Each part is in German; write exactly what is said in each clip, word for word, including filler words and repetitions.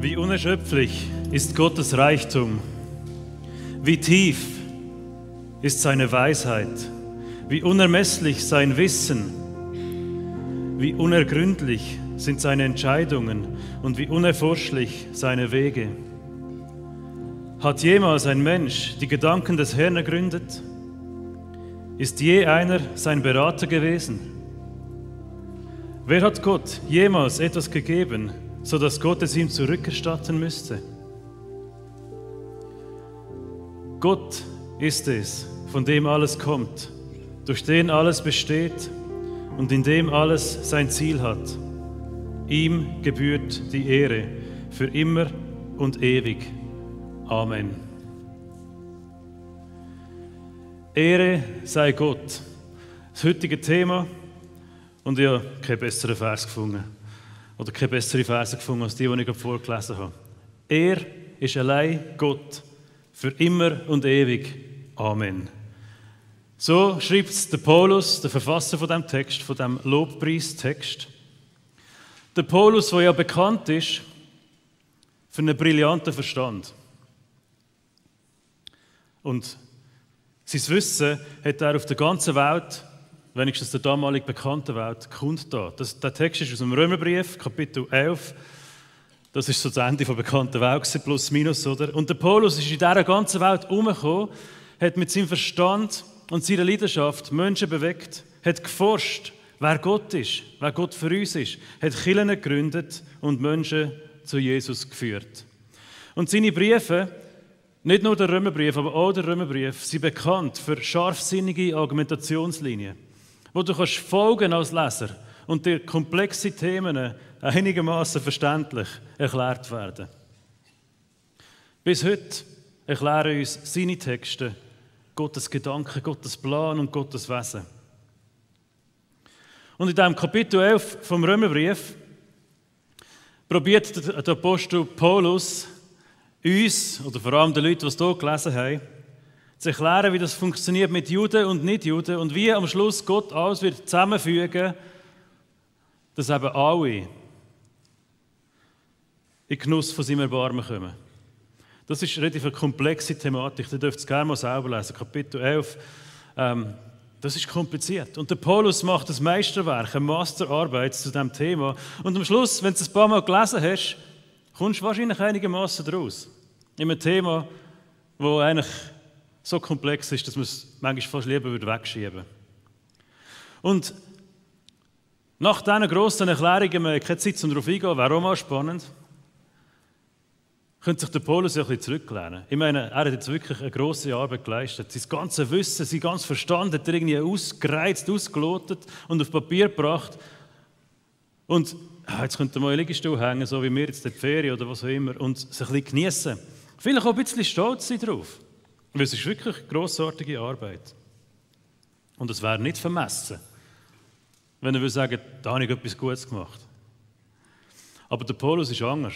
Wie unerschöpflich ist Gottes Reichtum, wie tief ist seine Weisheit, wie unermesslich sein Wissen, wie unergründlich sind seine Entscheidungen und wie unerforschlich seine Wege. Hat jemals ein Mensch die Gedanken des Herrn ergründet? Ist je einer sein Berater gewesen? Wer hat Gott jemals etwas gegeben, so dass Gott es ihm zurückerstatten müsste? Gott ist es, von dem alles kommt, durch den alles besteht und in dem alles sein Ziel hat. Ihm gebührt die Ehre für immer und ewig. Amen. Ehre sei Gott. Das heutige Thema, und ich habe keinen besseren Vers gefunden. Oder keine bessere Verse gefunden als die, die ich gerade vorgelesen habe. Er ist allein Gott, für immer und ewig. Amen. So schreibt es der Paulus, der Verfasser von diesem Text, von diesem Lobpreistext. Der Paulus, der ja bekannt ist für einen brillanten Verstand. Und sein Wissen hat er auf der ganzen Welt, wenigstens der damaligen bekannten Welt, kundgetan. Das, der Text ist aus dem Römerbrief, Kapitel elf. Das ist so das Ende der bekannten Welt, plus minus, oder? Und der Paulus ist in dieser ganzen Welt herumgekommen, hat mit seinem Verstand und seiner Leidenschaft Menschen bewegt, hat geforscht, wer Gott ist, wer Gott für uns ist, hat Kirchen gegründet und Menschen zu Jesus geführt. Und seine Briefe, nicht nur der Römerbrief, aber auch der Römerbrief, sind bekannt für scharfsinnige Argumentationslinien, wo du kannst folgen als Leser und dir komplexe Themen einigermaßen verständlich erklärt werden. Bis heute erklären uns seine Texte Gottes Gedanken, Gottes Plan und Gottes Wesen. Und in diesem Kapitel elf vom Römerbrief probiert der Apostel Paulus uns, oder vor allem den Leuten, die es hier gelesen haben, zu erklären, wie das funktioniert mit Juden und Nicht-Juden und wie am Schluss Gott alles wird zusammenfügen, dass eben alle in den Genuss von seinem Erbarmen kommen. Das ist eine relativ komplexe Thematik, ihr dürft es gerne mal selber lesen, Kapitel elf. Ähm, das ist kompliziert. Und der Paulus macht das Meisterwerk, eine Masterarbeit zu diesem Thema. Und am Schluss, wenn du es ein paar Mal gelesen hast, kommst du wahrscheinlich einigermaßen daraus. In einem Thema, das eigentlich so komplex ist, dass man es manchmal fast lieber wegschieben würde. Und nach diesen grossen Erklärungen, wir haben keine Zeit, um darauf einzugehen, wäre auch mal spannend, könnte sich der Paulus ja ein bisschen zurücklehnen. Ich meine, er hat jetzt wirklich eine grosse Arbeit geleistet. Sein ganzes Wissen, sein ganzes Verstand hat er irgendwie ausgereizt, ausgelotet und auf Papier gebracht. Und ah, jetzt könnte er mal einen Liegestuhl hängen, so wie wir jetzt in der Ferien oder was auch immer, und sich ein bisschen geniessen. Vielleicht auch ein bisschen stolz sein drauf. Weil es ist wirklich eine grossartige Arbeit. Und es wäre nicht vermessen, wenn er sagen würde, da habe ich etwas Gutes gemacht. Aber der Paulus ist anders.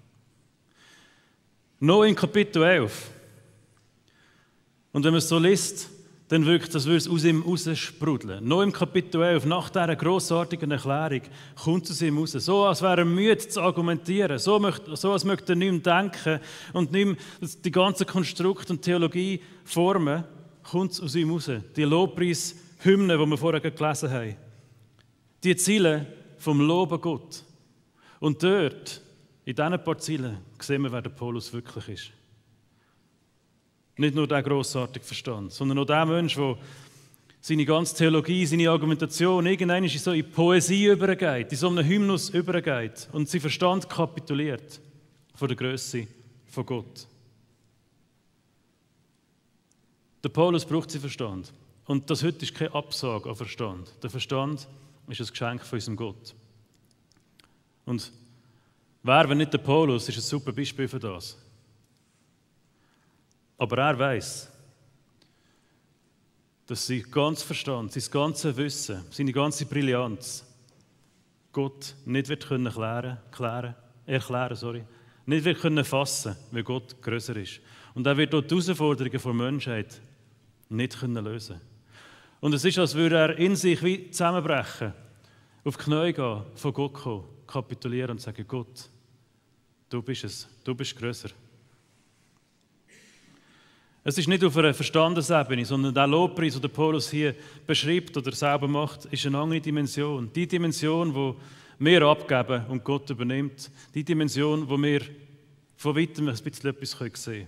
Noch in Kapitel elf. Und wenn man es so liest, dann wirkt das, würde es aus ihm raussprudeln. Noch im Kapitel elf, nach dieser grossartigen Erklärung, kommt es aus ihm raus. So, als wäre er müde zu argumentieren. So, möchte, so als möchte er nicht mehr denken und nicht mehr die ganze Konstrukt und Theologie formen, kommt es aus ihm raus. Die Lobpreishymne, die wir vorher gelesen haben. Die Ziele vom Lob an Gott. Und dort, in diesen paar Zielen, sehen wir, wer der Paulus wirklich ist. Nicht nur der grossartige Verstand, sondern auch der Mensch, der seine ganze Theologie, seine Argumentation irgendwann so in Poesie übergeht, in so einen Hymnus übergeht und sein Verstand kapituliert vor der Grösse von Gott. Der Paulus braucht seinen Verstand. Und das heute ist keine Absage an Verstand. Der Verstand ist ein Geschenk von unserem Gott. Und wer, wenn nicht der Paulus, ist ein super Beispiel für das. Aber er weiß, dass sein ganzer Verstand, sein ganzes Wissen, seine ganze Brillanz Gott nicht wird können klären, klären, erklären, sorry, nicht wird können fassen, weil Gott grösser ist. Und er wird dort die Herausforderungen der Menschheit nicht können lösen. Und es ist, als würde er in sich wie zusammenbrechen, auf die Knie gehen, von Gott kommen, kapitulieren und sagen, Gott, Du bist es. Du bist grösser. Es ist nicht auf einer Verstandesebene, sondern der Lobpreis, den Paulus hier beschreibt oder selber macht, ist eine andere Dimension. Die Dimension, die wir abgeben und Gott übernimmt. Die Dimension, wo wir von weitem ein bisschen etwas sehen können.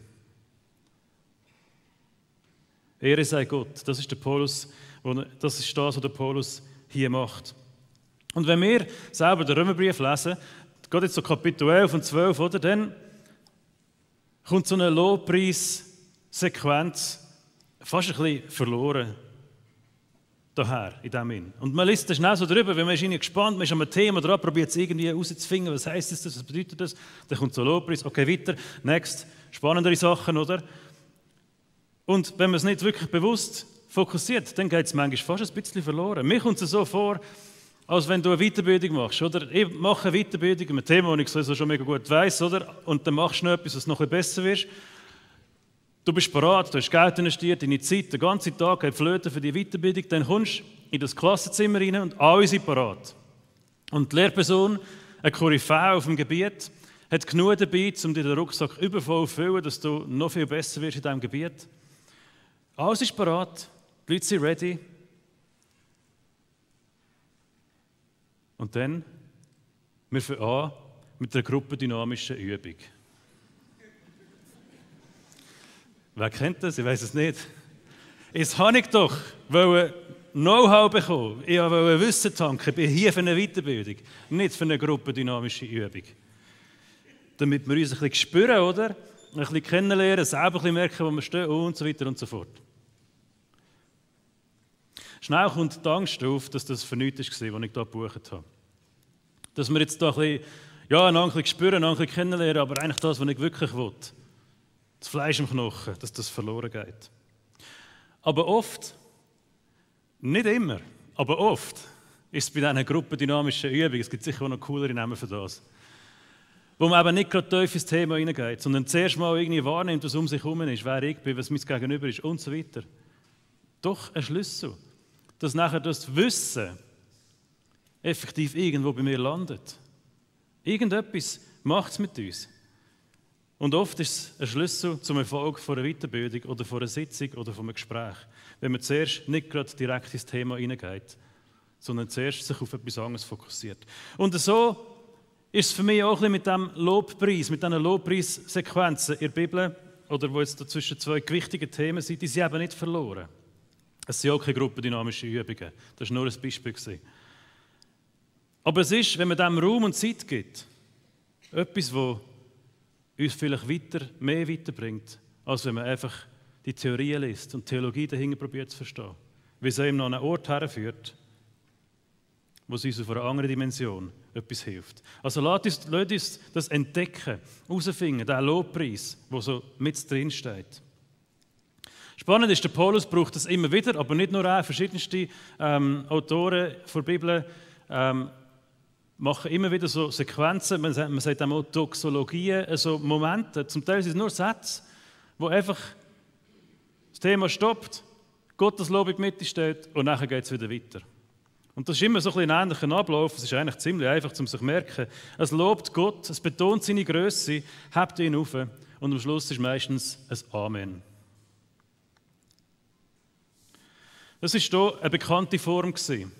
Ehre sei Gott. Das ist, der Paulus, das ist das, was der Paulus hier macht. Und wenn wir selber den Römerbrief lesen, geht jetzt so Kapitel elf und zwölf, oder, dann kommt so eine Lobpreissequenz fast ein bisschen verloren daher, in dem Sinn. Und man liest das schnell so drüber, weil man ist irgendwie gespannt, man ist an einem Thema dran, probiert es irgendwie herauszufinden, was heisst das, was bedeutet das, dann kommt so Lobpreis, okay, weiter, next, spannendere Sachen, oder? Und wenn man es nicht wirklich bewusst fokussiert, dann geht es manchmal fast ein bisschen verloren. Mir kommt es so vor, als wenn du eine Weiterbildung machst, oder? Ich mache eine Weiterbildung mit einem Thema, das ich sowieso schon mega gut weiss, oder? Und dann machst du noch etwas, was noch ein bisschen besser wird. Du bist bereit, du hast Geld investiert, deine Zeit, den ganzen Tag geht flöten für die Weiterbildung, dann kommst du in das Klassenzimmer rein und alle sind bereit. Und die Lehrperson, eine Koryphäe auf dem Gebiet, hat genug dabei, um dir den Rucksack übervoll zu füllen, dass du noch viel besser wirst in diesem Gebiet. Alles ist bereit, die Leute sind ready. Und dann, wir fangen an mit einer gruppendynamischen Übung. Wer kennt das? Ich weiß es nicht. Jetzt habe ich doch Know-how bekommen. Ich wollte Wissen tanken. Ich bin hier für eine Weiterbildung, nicht für eine gruppendynamische Übung. Damit wir uns ein bisschen spüren, oder? Ein bisschen kennenlernen, selber ein bisschen merken, wo wir stehen und so weiter und so fort. Schnell kommt die Angst auf, dass das für nichts war, was ich hier gebucht habe. Dass wir jetzt da ein bisschen, ja, ein bisschen spüren, ein bisschen kennenlernen, aber eigentlich das, was ich wirklich will. Das Fleisch im Knochen, dass das verloren geht. Aber oft, nicht immer, aber oft ist es bei diesen gruppendynamischen Übungen, es gibt sicher auch noch coolere Namen für das, wo man eben nicht gerade tief ins Thema hineingeht, sondern zuerst mal irgendwie wahrnimmt, was um sich herum ist, wer ich bin, was mein Gegenüber ist und so weiter. Doch ein Schlüssel, dass nachher das Wissen effektiv irgendwo bei mir landet. Irgendetwas macht es mit uns. Und oft ist es ein Schlüssel zum Erfolg von einer Weiterbildung oder von einer Sitzung oder von einem Gespräch, wenn man zuerst nicht gerade direkt ins Thema hineingeht, sondern zuerst sich auf etwas anderes fokussiert. Und so ist es für mich auch ein bisschen mit diesem Lobpreis, mit diesen Lobpreissequenzen in der Bibel, oder wo jetzt zwischen zwei gewichtigen Themen sind, die sind eben nicht verloren. Es sind auch keine gruppendynamischen Übungen, das war nur ein Beispiel. Aber es ist, wenn man dem Raum und Zeit gibt, etwas, das uns vielleicht weiter, mehr weiterbringt, als wenn man einfach die Theorien liest und die Theologie dahinter probiert zu verstehen. Wie es einem noch an einen Ort herführt, wo es uns auf einer anderen Dimension etwas hilft. Also lasst uns, lasst uns das entdecken, herausfinden, diesen Lobpreis, der so mit drin steht. Spannend ist, der Paulus braucht das immer wieder, aber nicht nur er, verschiedenste ähm, Autoren der Bibel ähm, machen immer wieder so Sequenzen, man sagt, man sagt auch Doxologien, also Momente, zum Teil sind es nur Sätze, wo einfach das Thema stoppt, Gottes Lob in die Mitte steht und nachher geht es wieder weiter. Und das ist immer so ein, ein ähnlicher Ablauf, es ist eigentlich ziemlich einfach, um sich zu merken. Es lobt Gott, es betont seine Größe, hebt ihn auf und am Schluss ist meistens ein Amen. Das war hier eine bekannte Form.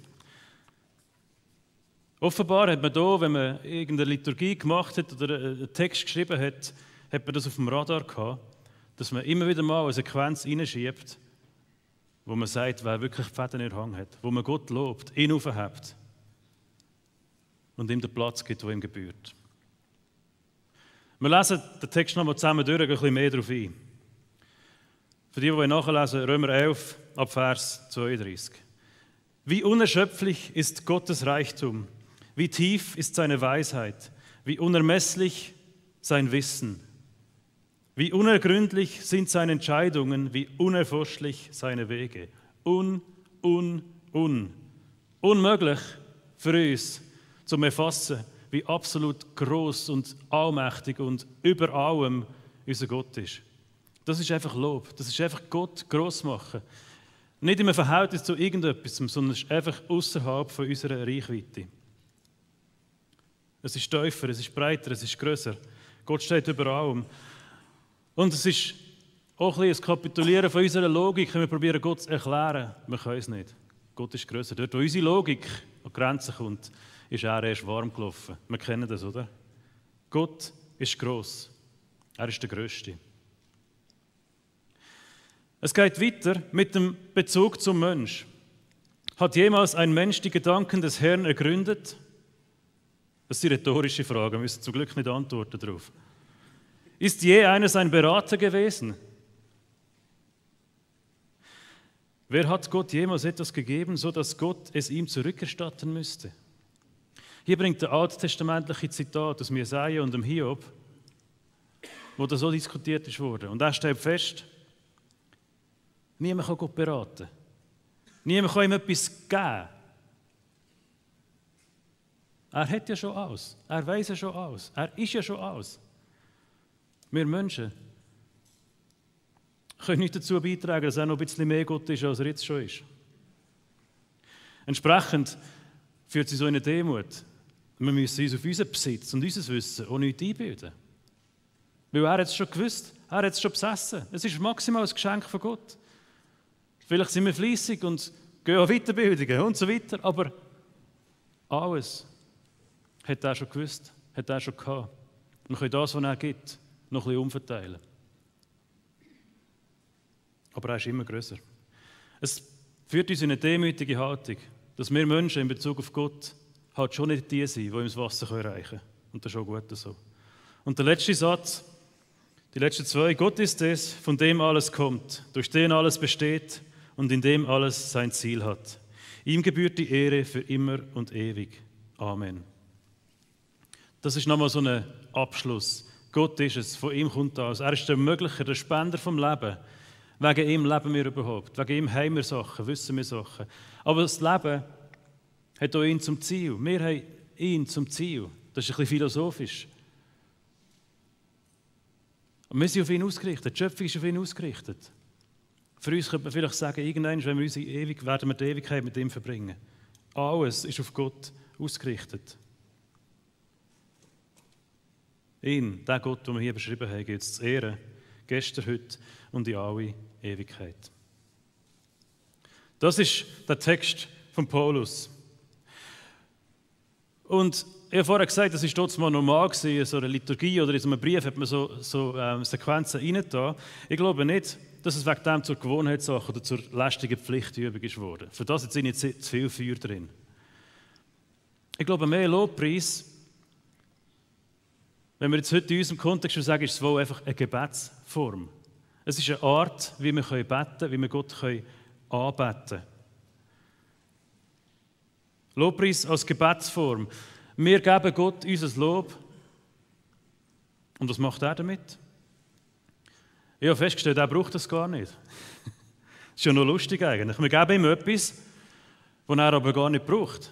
Offenbar hat man hier, wenn man irgendeine Liturgie gemacht hat oder einen Text geschrieben hat, hat man das auf dem Radar gehabt, dass man immer wieder mal eine Sequenz reinschiebt, wo man sagt, wer wirklich die Fäden in der Hand hat, wo man Gott lobt, ihn aufhebt und ihm den Platz gibt, der ihm gebührt. Wir lesen den Text nochmal zusammen durch, ein bisschen mehr darauf ein. Für die, die nachlesen, Römer elf, ab Vers zweiunddreißig. Wie unerschöpflich ist Gottes Reichtum, wie tief ist seine Weisheit, wie unermesslich sein Wissen, wie unergründlich sind seine Entscheidungen, wie unerforschlich seine Wege. Un, un, un. Unmöglich für uns zu erfassen, wie absolut groß und allmächtig und über allem unser Gott ist. Das ist einfach Lob, das ist einfach Gott gross machen. Nicht im Verhältnis zu irgendetwas, sondern es ist einfach außerhalb von unserer Reichweite. Es ist tiefer, es ist breiter, es ist grösser. Gott steht über allem. Und es ist auch ein bisschen ein Kapitulieren von unserer Logik, wenn wir probieren, Gott zu erklären. Wir können es nicht. Gott ist grösser. Dort, wo unsere Logik an die Grenzen kommt, ist er erst warm gelaufen. Wir kennen das, oder? Gott ist gross. Er ist der Größte. Es geht weiter mit dem Bezug zum Mensch. Hat jemals ein Mensch die Gedanken des Herrn ergründet? Das ist die rhetorische Frage, wir müssen zum Glück nicht antworten darauf. Ist je einer sein Berater gewesen? Wer hat Gott jemals etwas gegeben, so dass Gott es ihm zurückerstatten müsste? Hier bringt der alttestamentliche Zitat aus Jesaja und dem Hiob, wo da so diskutiert ist worden. Und er stellt fest, niemand kann Gott beraten. Niemand kann ihm etwas geben. Er hat ja schon alles. Er weiß ja schon alles. Er ist ja schon alles. Wir Menschen können nicht dazu beitragen, dass er noch ein bisschen mehr Gott ist, als er jetzt schon ist. Entsprechend führt sie so in eine Demut. Wir müssen uns auf unseren Besitz und unser Wissen auch nicht einbilden. Weil er hat es schon gewusst, er hat es schon besessen. Es ist maximal ein Geschenk von Gott. Vielleicht sind wir fleissig und gehen an Weiterbildungen und so weiter, aber alles hat er schon gewusst, hat er schon gehabt. Wir können das, was er gibt, noch ein bisschen umverteilen. Aber er ist immer grösser. Es führt uns in eine demütige Haltung, dass wir Menschen in Bezug auf Gott halt schon nicht die sind, die ihm das Wasser erreichen können. Und das ist auch gut so. Und der letzte Satz, die letzten zwei: Gott ist es, von dem alles kommt, durch den alles besteht und in dem alles sein Ziel hat. Ihm gebührt die Ehre für immer und ewig. Amen. Das ist nochmal so ein Abschluss. Gott ist es, von ihm kommt alles. Er ist der Ermöglicher, der Spender vom Leben. Wegen ihm leben wir überhaupt. Wegen ihm haben wir Sachen, wissen wir Sachen. Aber das Leben hat auch ihn zum Ziel. Wir haben ihn zum Ziel. Das ist ein bisschen philosophisch. Und wir sind auf ihn ausgerichtet. Die Schöpfung ist auf ihn ausgerichtet. Für uns könnte man vielleicht sagen, irgendwann, wenn wir unsere Ewig, werden wir die Ewigkeit mit ihm verbringen. Alles ist auf Gott ausgerichtet. Ihn, den Gott, den wir hier beschrieben haben, gilt es zu ehren, gestern, heute und in alle Ewigkeit. Das ist der Text von Paulus. Und ich habe vorher gesagt, das war dort mal normal gewesen, in so einer Liturgie oder in so einem Brief hat man so, so ähm, Sequenzen reingetan. Ich glaube nicht, dass es wegen dem zur Gewohnheitssache oder zur lästigen Pflichtübung ist worden. Für das sind nicht zu viel Feuer drin. Ich glaube, mehr Lobpreis, wenn wir jetzt heute in unserem Kontext sagen, ist es wohl einfach eine Gebetsform. Es ist eine Art, wie wir beten können, wie wir Gott anbeten können. Lobpreis als Gebetsform. Wir geben Gott unser Lob. Und was macht er damit? Ich habe festgestellt, er braucht das gar nicht. Das ist ja noch lustig eigentlich. Wir geben ihm etwas, das er aber gar nicht braucht.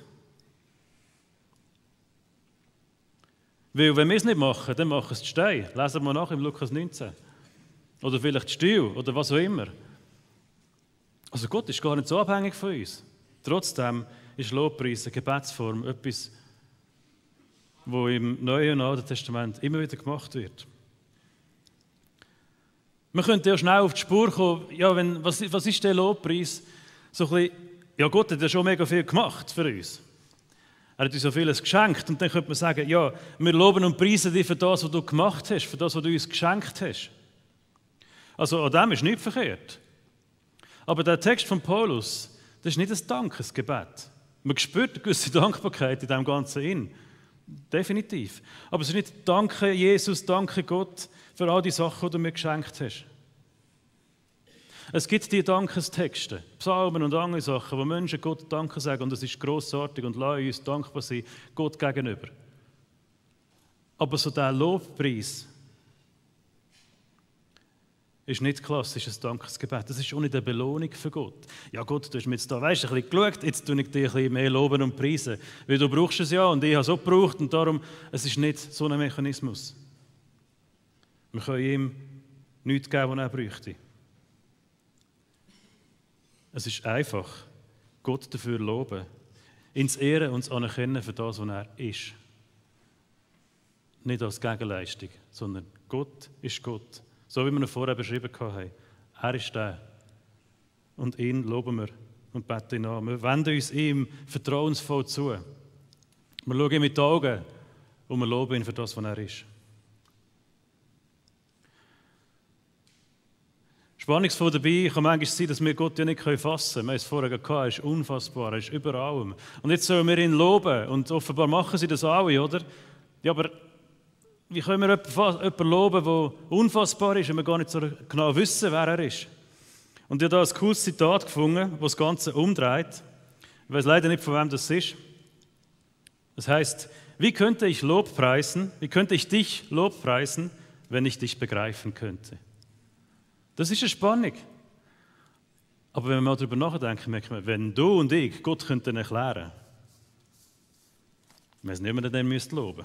Weil wenn wir es nicht machen, dann machen es die Steine. Lesen wir nach im Lukas neunzehn. Oder vielleicht die Stühle oder was auch immer. Also Gott ist gar nicht so abhängig von uns. Trotzdem ist Lobpreis eine Gebetsform, etwas, wo im Neuen und Alten Testament immer wieder gemacht wird. Wir könnten ja schnell auf die Spur kommen, ja, wenn, was, was ist der Lobpreis? So ein bisschen, ja, Gott hat ja schon mega viel gemacht für uns. Er hat uns so vieles geschenkt und dann könnte man sagen, ja, wir loben und preisen dich für das, was du gemacht hast, für das, was du uns geschenkt hast. Also an dem ist nichts verkehrt. Aber der Text von Paulus, das ist nicht ein Dankesgebet. Man spürt eine gewisse Dankbarkeit in diesem Ganzen in. Definitiv. Aber es ist nicht «Danke Jesus, danke Gott für all die Sachen, die du mir geschenkt hast». Es gibt die Dankestexte, Psalmen und andere Sachen, wo Menschen Gott Danke sagen und es ist grossartig und lassen uns dankbar sein, Gott gegenüber. Aber so der Lobpreis ist nicht klassisches Dankesgebet. Das ist auch nicht eine Belohnung für Gott. Ja Gott, du hast mir jetzt da, weißt, ein bisschen geschaut, jetzt tue ich dich ein bisschen mehr loben und preisen. Weil du brauchst es ja und ich habe es auch gebraucht und darum, es ist nicht so ein Mechanismus. Wir können ihm nichts geben, was er bräuchte. Es ist einfach, Gott dafür loben, ihn zu ehren und zu anerkennen für das, was er ist. nicht als Gegenleistung, sondern Gott ist Gott. So wie wir ihn vorher beschrieben haben. Er ist der. Und ihn loben wir und beten ihn an. Wir wenden uns ihm vertrauensvoll zu. Wir schauen ihm in die Augen und wir loben ihn für das, was er ist. Spannungsvoll dabei kann manchmal sein, dass wir Gott ja nicht fassen können. Wir haben es vorher gehabt, er ist unfassbar, er ist über allem. Und jetzt sollen wir ihn loben. Und offenbar machen sie das alle, oder? Ja, aber wie können wir jemanden loben, der unfassbar ist, wenn wir gar nicht so genau wissen, wer er ist? Und ich habe hier ein cooles Zitat gefunden, das das Ganze umdreht. Ich weiß leider nicht, von wem das ist. Das heißt, wie könnte ich Lob preisen, wie könnte ich dich Lob preisen, wenn ich dich begreifen könnte? Das ist eine Spannung. Aber wenn wir mal darüber nachdenken, merken wir, wenn du und ich Gott könnten erklären, wir müssen niemanden dann müsst loben.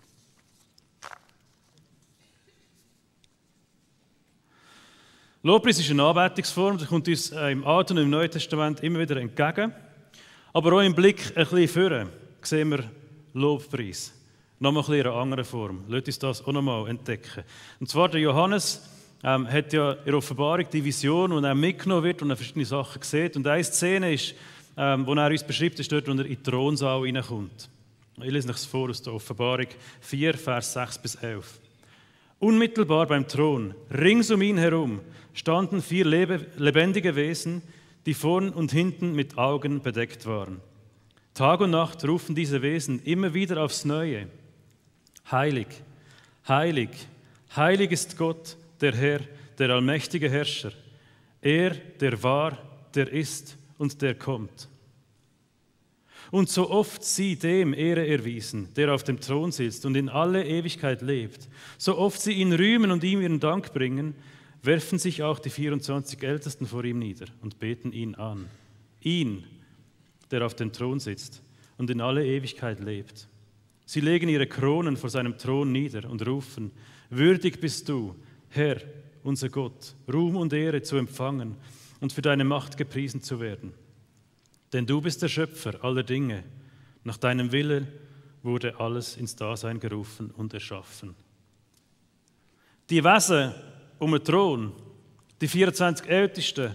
Lobpreis ist eine Anbetungsform, das kommt uns im Alten und im Neuen Testament immer wieder entgegen. Aber auch im Blick ein bisschen vorne sehen wir Lobpreis. Nochmal ein bisschen in einer anderen Form. Lasst uns das auch nochmal entdecken. Und zwar der Johannes ähm, hat ja in der Offenbarung die Vision, wo er mitgenommen wird und er verschiedene Sachen sieht. Und eine Szene ist, ähm, wo er uns beschreibt, ist dort, wo er in den Thronsaal hineinkommt. Ich lese euch das vor aus der Offenbarung vier, Vers sechs bis elf. Unmittelbar beim Thron, rings um ihn herum, standen vier lebendige Wesen, die vorn und hinten mit Augen bedeckt waren. Tag und Nacht rufen diese Wesen immer wieder aufs Neue. Heilig, heilig, heilig ist Gott, der Herr, der allmächtige Herrscher. Er, der war, der ist und der kommt. Und so oft sie dem Ehre erwiesen, der auf dem Thron sitzt und in alle Ewigkeit lebt, so oft sie ihn rühmen und ihm ihren Dank bringen, werfen sich auch die vierundzwanzig Ältesten vor ihm nieder und beten ihn an. Ihn, der auf dem Thron sitzt und in alle Ewigkeit lebt. Sie legen ihre Kronen vor seinem Thron nieder und rufen, würdig bist du, Herr, unser Gott, Ruhm und Ehre zu empfangen und für deine Macht gepriesen zu werden. Denn du bist der Schöpfer aller Dinge. Nach deinem Willen wurde alles ins Dasein gerufen und erschaffen. Die Wesen um den Thron, die vierundzwanzig Ältesten,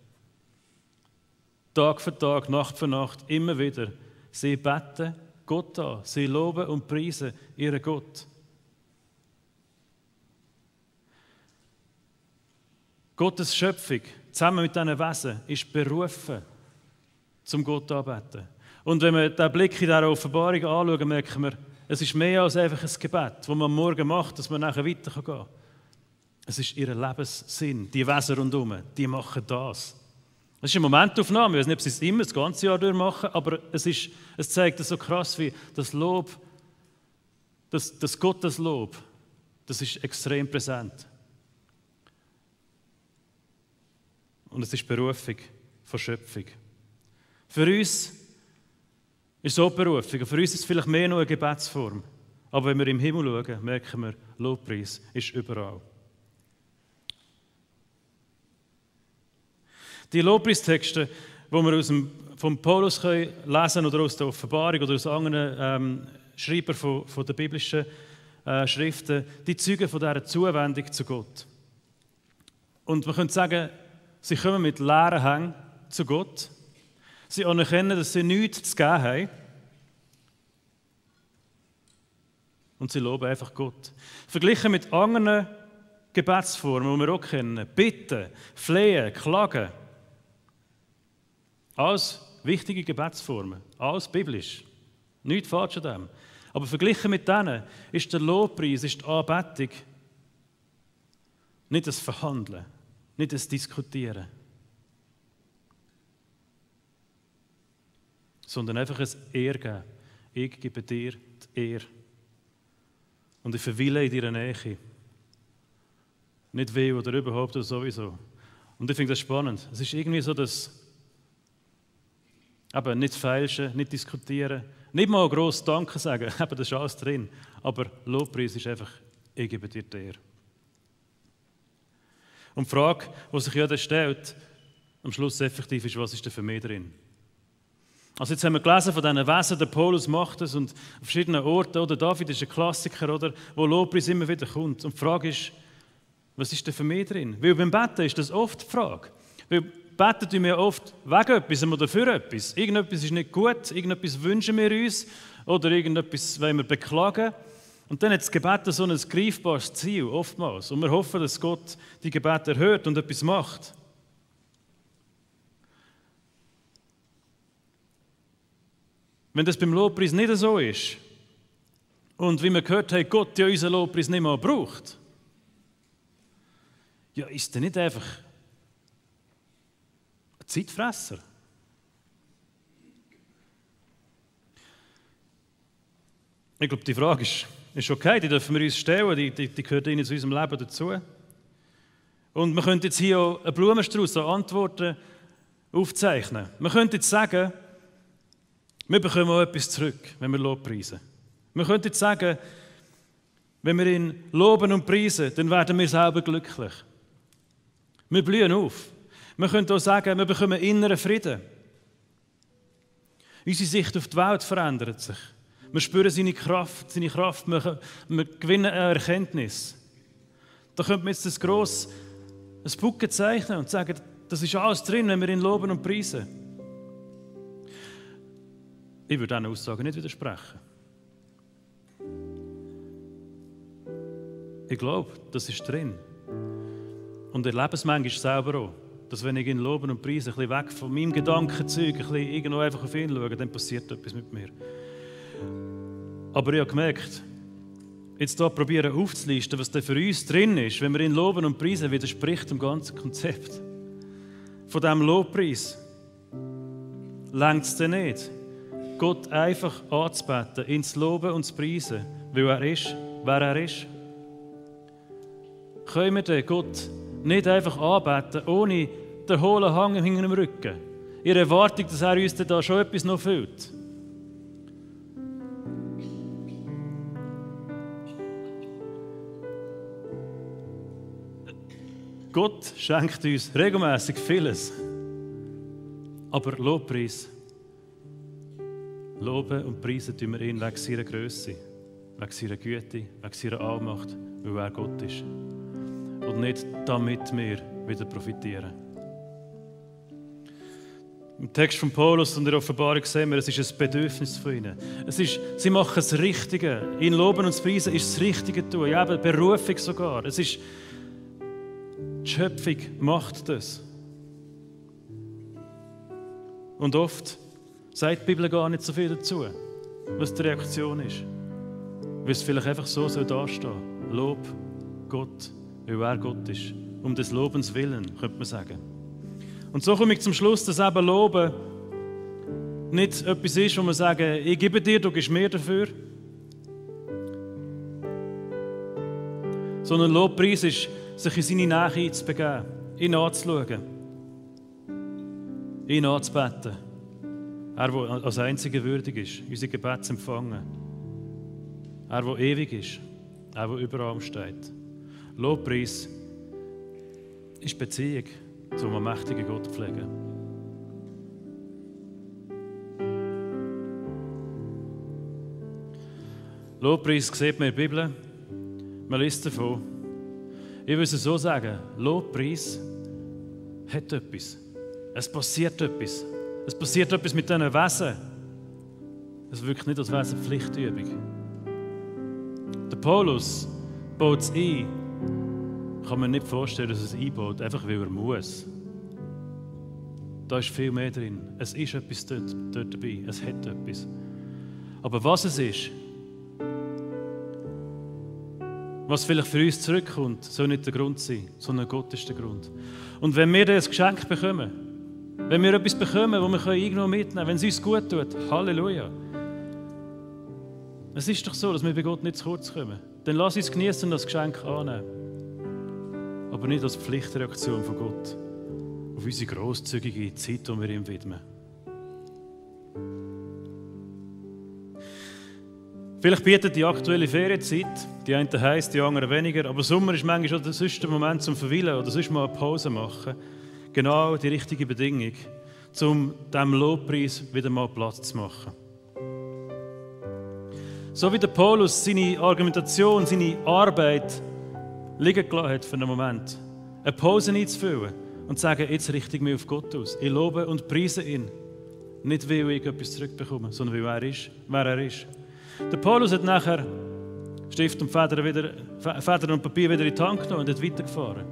Tag für Tag, Nacht für Nacht, immer wieder, sie beten Gott an, sie loben und preisen ihren Gott. Gottes Schöpfung, zusammen mit diesen Wesen, ist berufen, zum Gott anbeten. Und wenn wir den Blick in dieser Offenbarung anschauen, merken wir, es ist mehr als einfach ein Gebet, das man am Morgen macht, dass man nachher weitergehen kann. Es ist ihr Lebenssinn, die Wesen rundherum, die machen das. Es ist eine Momentaufnahme, ich weiß nicht, ob sie es immer das ganze Jahr durchmachen, aber es, ist, es zeigt es so krass wie das Lob, das, das Gottes Lob, das ist extrem präsent. Und es ist Berufung von Schöpfung. Für uns ist es auch Berufung. Für uns ist es vielleicht mehr noch eine Gebetsform. Aber wenn wir im Himmel schauen, merken wir, Lobpreis ist überall. Die Lobpreistexte, die wir aus dem, von Paulus können lesen oder aus der Offenbarung oder aus anderen ähm, Schreibern von, von den biblischen äh, Schriften, die zeugen von dieser Zuwendung zu Gott. Und man könnte sagen, sie kommen mit leeren Händen zu Gott. Sie anerkennen, dass sie nichts zu geben haben. Und sie loben einfach Gott. Verglichen mit anderen Gebetsformen, die wir auch kennen. Bitten, flehen, klagen. Alles wichtige Gebetsformen. Alles biblisch. Nichts falsch an dem. Aber verglichen mit denen ist der Lobpreis, ist die Anbetung nicht das Verhandeln, nicht das Diskutieren. Sondern einfach ein Ehre geben. Ich gebe dir die Ehre. Und ich verweile in deiner Nähe. Nicht weh oder überhaupt oder sowieso. Und ich finde das spannend. Es ist irgendwie so, dass eben nicht feilschen, nicht diskutieren, nicht mal gross Danke sagen, eben, das ist alles drin. Aber Lobpreis ist einfach, ich gebe dir die Ehre. Und die Frage, die sich ja dann stellt, am Schluss effektiv ist, was ist denn für mich drin? Also jetzt haben wir gelesen von diesen Wesen, der Paulus macht es und auf verschiedenen Orten, oder David ist ein Klassiker, oder, wo Lobpreis immer wieder kommt. Und die Frage ist, was ist denn für mich drin? Weil beim Beten ist das oft die Frage. Weil beten tun wir oft wegen etwas oder für etwas. Irgendetwas ist nicht gut, irgendetwas wünschen wir uns oder irgendetwas wollen wir beklagen. Und dann hat das Gebet so ein greifbares Ziel, oftmals. Und wir hoffen, dass Gott die Gebete erhört und etwas macht. Wenn das beim Lobpreis nicht so ist und wie wir gehört haben, Gott ja unseren Lobpreis nicht mehr braucht, ja, ist der nicht einfach ein Zeitfresser? Ich glaube, die Frage ist, ist okay, die dürfen wir uns stellen, die, die, die gehört ihnen zu unserem Leben dazu. Und wir können jetzt hier auch einen Blumenstrauß an Antworten aufzeichnen. Wir können jetzt sagen, wir bekommen auch etwas zurück, wenn wir Lobpreisen. Wir können jetzt sagen, wenn wir ihn loben und preisen, dann werden wir selber glücklich. Wir blühen auf. Wir können auch sagen, wir bekommen inneren Frieden. Unsere Sicht auf die Welt verändert sich. Wir spüren seine Kraft, seine Kraft, wir, wir gewinnen eine Erkenntnis. Da könnte man jetzt ein grosses ein Bucke zeichnen und sagen, das ist alles drin, wenn wir ihn loben und preisen. Ich würde diesen Aussagen nicht widersprechen. Ich glaube, das ist drin. Und ich erlebe es manchmal selber auch, dass wenn ich ihn loben und preise, ein bisschen weg von meinem Gedankenzeug, ein bisschen irgendwo einfach auf ihn schaue, dann passiert etwas mit mir. Aber ich habe gemerkt, jetzt hier probieren aufzulisten, was da für uns drin ist, wenn wir ihn loben und preisen, widerspricht dem ganzen Konzept. Von diesem Lobpreis reicht es dann nicht, Gott einfach anzubeten, ihn zu loben und zu preisen, weil er ist, wer er ist. Können wir den Gott nicht einfach anbeten, ohne den hohlen Hang hinter dem Rücken, in der Erwartung, dass er uns da schon etwas noch füllt? Gott schenkt uns regelmäßig vieles, aber Lobpreis, loben und preisen tun wir ihn wegen seiner Grösse, wegen seiner Güte, wegen seiner Allmacht, weil er Gott ist. Und nicht damit wir wieder profitieren. Im Text von Paulus und in der Offenbarung sehen wir, es ist ein Bedürfnis von ihnen. Es ist, sie machen das Richtige. Ihn loben und zu preisen ist das Richtige tun. Ja, eben Berufung sogar. Es ist, die Schöpfung macht das. Und oft sagt die Bibel gar nicht so viel dazu, was die Reaktion ist. Weil es vielleicht einfach so soll dastehen. Lob Gott, weil er Gott ist. Um des Lobens willen, könnte man sagen. Und so komme ich zum Schluss, dass eben Loben nicht etwas ist, wo man sagen, ich gebe dir, du gibst mir dafür. Sondern Lobpreis ist, sich in seine Nähe einzubegeben, ihn anzuschauen, ihn anzubeten. Er, der als einziger würdig ist, unser Gebet zu empfangen. Er, der ewig ist, er, der über allem steht. Lobpreis ist Beziehung zu einem mächtigen Gott pflegen. Lobpreis sieht man in der Bibel, man liest davon. Ich würde es so sagen, Lobpreis hat etwas. Es passiert etwas. Es passiert etwas mit diesen Wesen. Es wirkt nicht als wäre es eine Pflichtübung. Der Paulus baut es ein. Kann man nicht vorstellen, dass er es einbaut, einfach weil er muss. Da ist viel mehr drin. Es ist etwas dort, dort dabei. Es hat etwas. Aber was es ist, was vielleicht für uns zurückkommt, soll nicht der Grund sein, sondern Gott ist der Grund. Und wenn wir das Geschenk bekommen, wenn wir etwas bekommen, das wir irgendwo mitnehmen können, wenn es uns gut tut, Halleluja. Es ist doch so, dass wir bei Gott nicht zu kurz kommen. Dann lass uns genießen und das Geschenk annehmen. Aber nicht als Pflichtreaktion von Gott auf unsere grosszügige Zeit, die wir ihm widmen. Vielleicht bietet die aktuelle Ferienzeit, die eine heisst, die andere weniger, aber Sommer ist manchmal schon der Moment zum Verweilen oder sonst mal eine Pause machen, genau die richtige Bedingung, um diesem Lobpreis wieder mal Platz zu machen. So wie der Paulus seine Argumentation, seine Arbeit liegen gelassen hat für einen Moment, eine Pause einzufüllen und zu sagen, jetzt richte ich mich auf Gott aus. Ich lobe und preise ihn. Nicht, weil ich etwas zurückbekomme, sondern weil er ist, wer er ist. Der Paulus hat nachher Stift und Feder, wieder, Feder und Papier wieder in die Hand genommen und hat weitergefahren.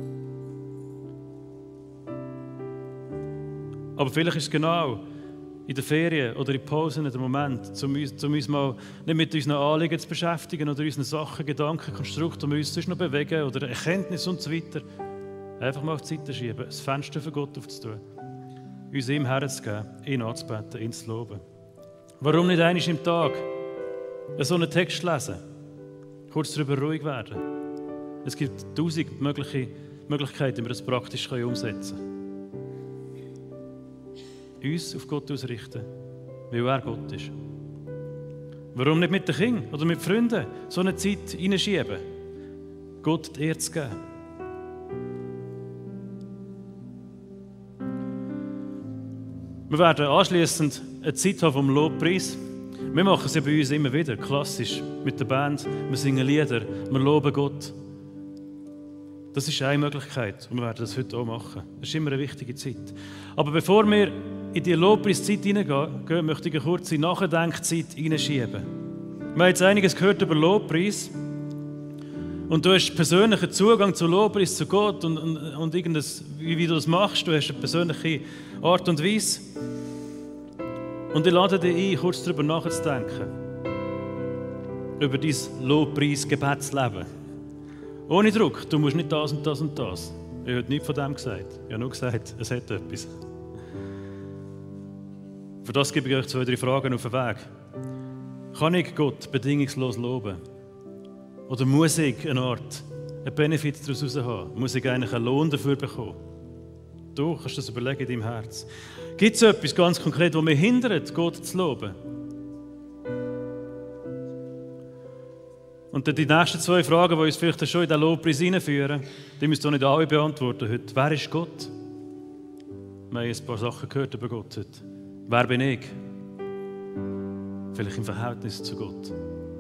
Aber vielleicht ist es genau in den Ferien oder in Pausen der Moment, um uns, um uns mal nicht mit unseren Anliegen zu beschäftigen oder unseren Sachen, Gedanken, Konstrukten, um uns sonst noch bewegen oder Erkenntnis und so weiter. Einfach mal auf die Seite schieben, das Fenster für Gott aufzutun, uns ihm herzugeben, ihn anzubeten, ihn zu loben. Warum nicht einmal im Tag so einen Text lesen, kurz darüber ruhig werden? Es gibt tausend mögliche Möglichkeiten, wie wir das praktisch umsetzen können. Uns auf Gott ausrichten, weil er Gott ist. Warum nicht mit den Kindern oder mit Freunden so eine Zeit hineinschieben? Gott die Ehre zu geben. Wir werden anschliessend eine Zeit haben vom Lobpreis. Wir machen es ja bei uns immer wieder, klassisch, mit der Band. Wir singen Lieder, wir loben Gott. Das ist eine Möglichkeit und wir werden das heute auch machen. Das ist immer eine wichtige Zeit. Aber bevor wir in die Lobpreiszeit hineingehen, möchte ich eine kurze Nachdenkzeit hineinschieben. Wir haben jetzt einiges gehört über Lobpreis. Und du hast persönlichen Zugang zu Lobpreis, zu Gott und, und, und irgendes, wie, wie du das machst. Du hast eine persönliche Art und Weise. Und ich lade dich ein, kurz darüber nachzudenken. Über dein Lobpreis-Gebetsleben. Ohne Druck, du musst nicht das und das und das. Ich habe nichts von dem gesagt. Ich habe nur gesagt, es hat etwas. Für das gebe ich euch zwei, drei Fragen auf den Weg. Kann ich Gott bedingungslos loben? Oder muss ich eine Art, einen Benefit daraus haben? Muss ich eigentlich einen Lohn dafür bekommen? Du kannst das überlegen in deinem Herz. Gibt es etwas ganz konkret, das mich hindert, Gott zu loben? Und dann die nächsten zwei Fragen, die uns vielleicht schon in den Lobpreis hineinführen, die müsst ihr nicht alle beantworten heute. Wer ist Gott? Wir haben ein paar Sachen gehört über Gott heute. Wer bin ich? Vielleicht im Verhältnis zu Gott.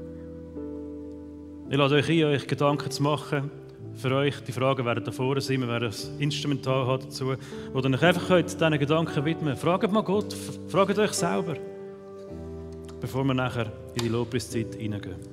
Ich lade euch ein, euch Gedanken zu machen. Für euch, die Fragen werden da vorne sein, wir werden ein Instrumental haben dazu, wo ihr euch einfach diesen Gedanken widmen könnt. Fragt mal Gott, fragt euch selber, bevor wir nachher in die Lobpreiszeit hineingehen.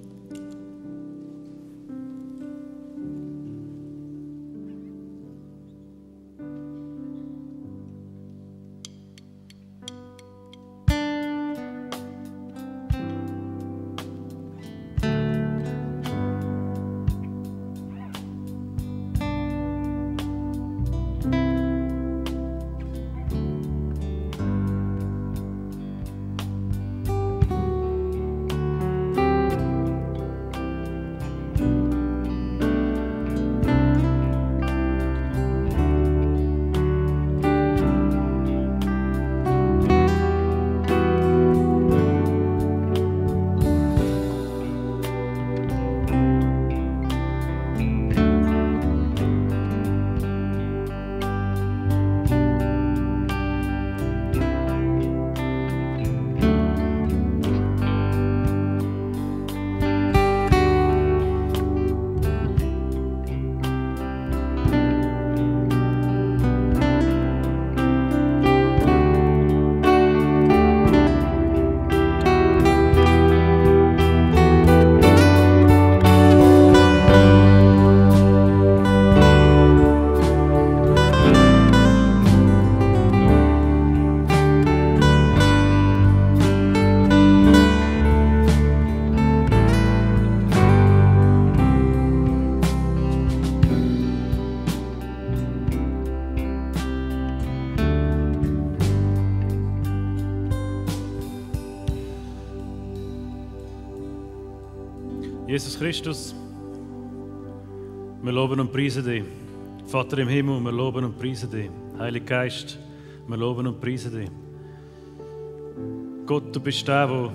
Jesus Christus, wir loben und preisen dich. Vater im Himmel, wir loben und preisen dich. Heiliger Geist, wir loben und preisen dich. Gott, du bist der, der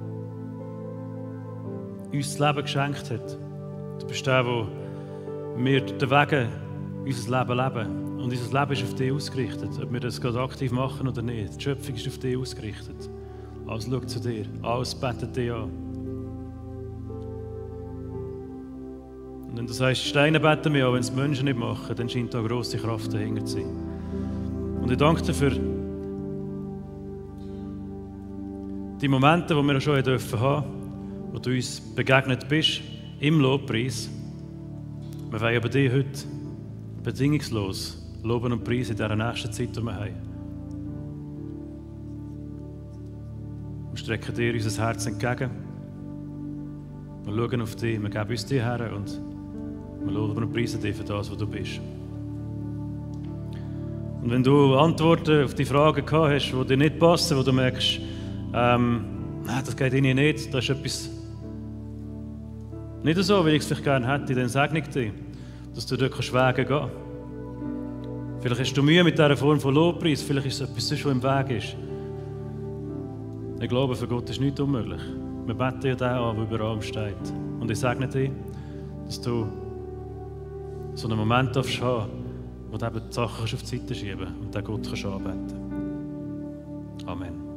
uns das Leben geschenkt hat. Du bist der, der wir den Wegen unser Leben leben. Und unser Leben ist auf dich ausgerichtet, ob wir das gerade aktiv machen oder nicht. Die Schöpfung ist auf dich ausgerichtet. Alles schaut zu dir, alles betet dich an. Und wenn du sagst, Steine beten mich an, wenn es die Menschen nicht machen, dann scheint da eine grosse Kraft dahinter zu sein. Und ich danke dir für die Momente, die wir schon haben dürfen haben, wo du uns begegnet bist, im Lobpreis. Wir wollen aber dich heute bedingungslos loben und preisen in dieser nächsten Zeit, die wir haben. Wir strecken dir unser Herz entgegen. Wir schauen auf dich, wir geben uns dir her und wir loben und preisen dich für das, was du bist. Und wenn du Antworten auf die Fragen gehabt hast, die dir nicht passen, wo du merkst, ähm, nein, das geht ihnen nicht, das ist etwas nicht so, wie ich es vielleicht gerne hätte, dann segne ich dich, dass du dort Wege gehen kannst. Vielleicht hast du Mühe mit dieser Form von Lobpreis, vielleicht ist es etwas, was im Weg ist. Ich glaube, für Gott ist nichts unmöglich. Wir beten ja den an, der über allem steht. Und ich segne dir, dass du so einen Moment darfst haben, wo du eben die Sachen auf die Seite schieben kannst und den Gott anbeten kannst. Amen.